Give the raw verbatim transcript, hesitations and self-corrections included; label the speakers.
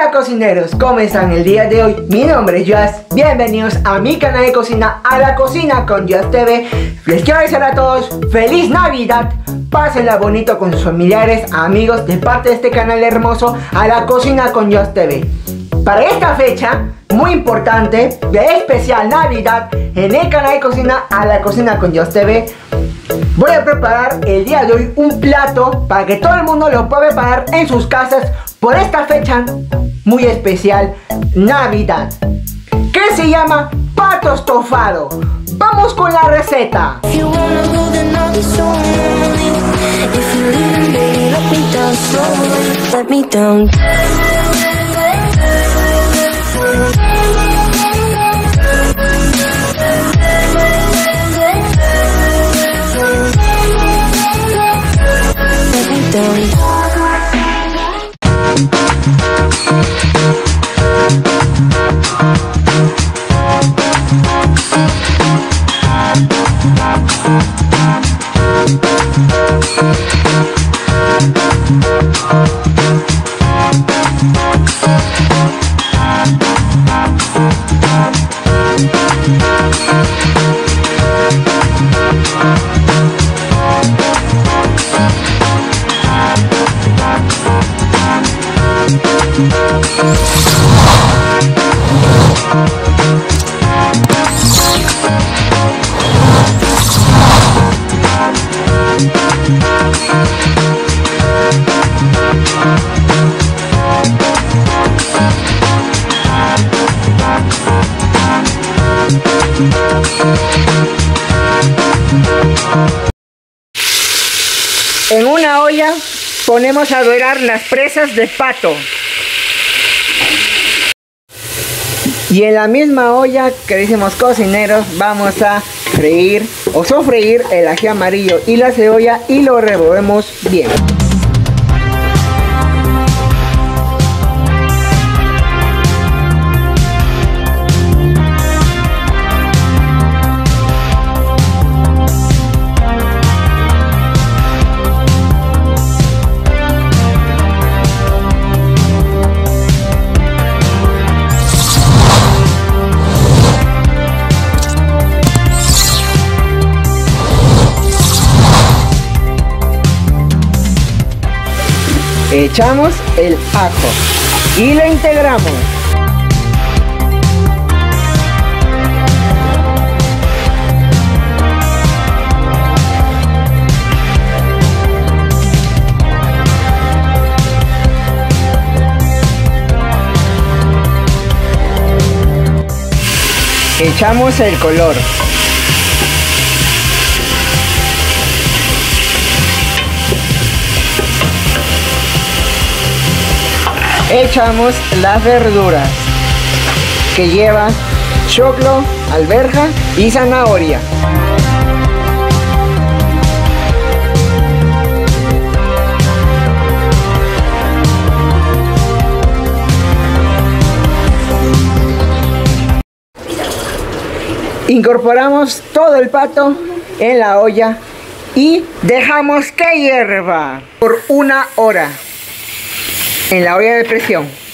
Speaker 1: Hola cocineros, ¿cómo están el día de hoy? Mi nombre es Joas, bienvenidos a mi canal de cocina, a la cocina con Joas T V. Les quiero desear a todos feliz Navidad, pásenla bonito con sus familiares, amigos, de parte de este canal hermoso, a la cocina con Joas T V. Para esta fecha muy importante, de especial Navidad, en el canal de cocina, a la cocina con Joas T V, voy a preparar el día de hoy un plato para que todo el mundo lo pueda preparar en sus casas por esta fecha muy especial, Navidad, que se llama pato estofado. Vamos con la receta. En una olla ponemos a dorar las presas de pato. Y en la misma olla, queridísimos cocineros, vamos a freír o sofreír el ají amarillo y la cebolla y lo revolvemos bien. Echamos el ajo y lo integramos. Echamos el color. Echamos las verduras, que lleva choclo, alberja y zanahoria. Incorporamos todo el pato en la olla y dejamos que hierva por una hora en la olla de presión.